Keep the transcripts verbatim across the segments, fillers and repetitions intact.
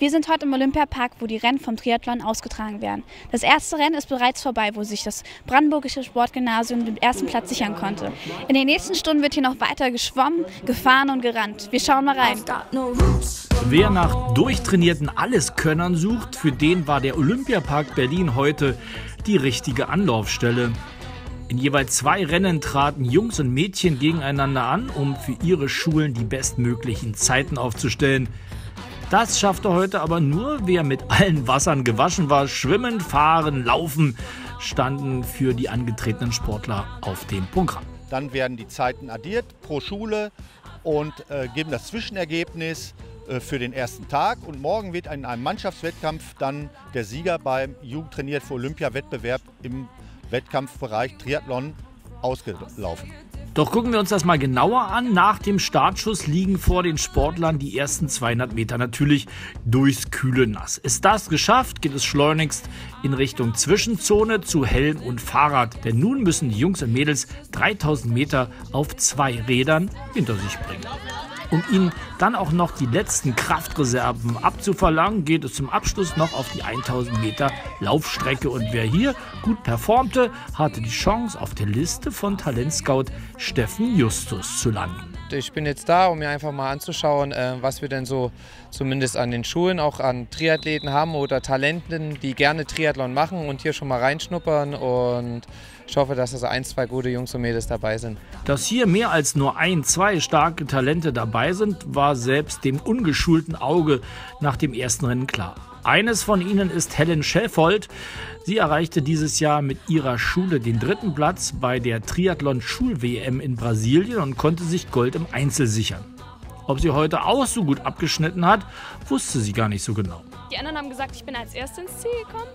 Wir sind heute im Olympiapark, wo die Rennen vom Triathlon ausgetragen werden. Das erste Rennen ist bereits vorbei, wo sich das Brandenburgische Sportgymnasium den ersten Platz sichern konnte. In den nächsten Stunden wird hier noch weiter geschwommen, gefahren und gerannt. Wir schauen mal rein. Wer nach durchtrainierten Alleskönnern sucht, für den war der Olympiapark Berlin heute die richtige Anlaufstelle. In jeweils zwei Rennen traten Jungs und Mädchen gegeneinander an, um für ihre Schulen die bestmöglichen Zeiten aufzustellen. Das schaffte heute aber nur, wer mit allen Wassern gewaschen war. Schwimmen, Fahren, Laufen standen für die angetretenen Sportler auf dem Programm. Dann werden die Zeiten addiert pro Schule und äh, geben das Zwischenergebnis äh, für den ersten Tag. Und morgen wird in einem Mannschaftswettkampf dann der Sieger beim Jugend trainiert für Olympia-Wettbewerb im Wettkampfbereich Triathlon ausgelaufen. Doch gucken wir uns das mal genauer an. Nach dem Startschuss liegen vor den Sportlern die ersten zweihundert Meter natürlich durchs kühle Nass. Ist das geschafft, geht es schleunigst in Richtung Zwischenzone zu Helm und Fahrrad. Denn nun müssen die Jungs und Mädels dreitausend Meter auf zwei Rädern hinter sich bringen. Um ihnen dann auch noch die letzten Kraftreserven abzuverlangen, geht es zum Abschluss noch auf die tausend Meter Laufstrecke. Und wer hier gut performte, hatte die Chance, auf der Liste von Talentscout Steffen Justus zu landen. Ich bin jetzt da, um mir einfach mal anzuschauen, was wir denn so zumindest an den Schulen auch an Triathleten haben oder Talenten, die gerne Triathlon machen und hier schon mal reinschnuppern. Und ich hoffe, dass also ein, zwei gute Jungs und Mädels dabei sind. Dass hier mehr als nur ein, zwei starke Talente dabei sind, war selbst dem ungeschulten Auge nach dem ersten Rennen klar. Eines von ihnen ist Helen Schäffold. Sie erreichte dieses Jahr mit ihrer Schule den dritten Platz bei der Triathlon-Schul-W M in Brasilien und konnte sich Gold im Einzel sichern. Ob sie heute auch so gut abgeschnitten hat, wusste sie gar nicht so genau. Die anderen haben gesagt, ich bin als Erste ins Ziel gekommen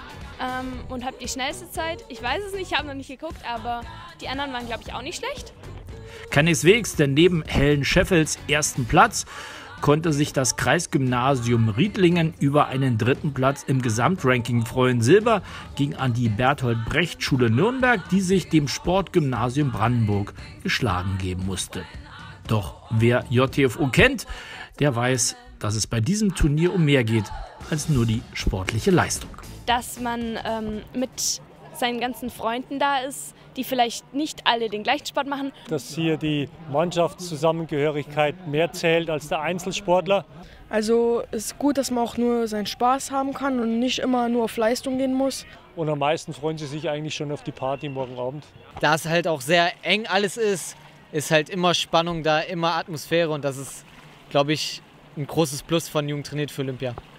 ähm, und habe die schnellste Zeit. Ich weiß es nicht, ich habe noch nicht geguckt, aber die anderen waren, glaube ich, auch nicht schlecht. Keineswegs, denn neben Helen Schäffelds ersten Platz konnte sich das Kreisgymnasium Riedlingen über einen dritten Platz im Gesamtranking freuen. Silber ging an die Bertolt-Brecht-Schule Nürnberg, die sich dem Sportgymnasium Brandenburg geschlagen geben musste. Doch wer J T F O kennt, der weiß, dass es bei diesem Turnier um mehr geht als nur die sportliche Leistung. Dass man ähm, mit seinen ganzen Freunden da ist, die vielleicht nicht alle den gleichen Sport machen. Dass hier die Mannschaftszusammengehörigkeit mehr zählt als der Einzelsportler. Also es ist gut, dass man auch nur seinen Spaß haben kann und nicht immer nur auf Leistung gehen muss. Und am meisten freuen sie sich eigentlich schon auf die Party morgen Abend. Da es halt auch sehr eng alles ist, ist halt immer Spannung da, immer Atmosphäre und das ist, glaube ich, ein großes Plus von Jugend trainiert für Olympia.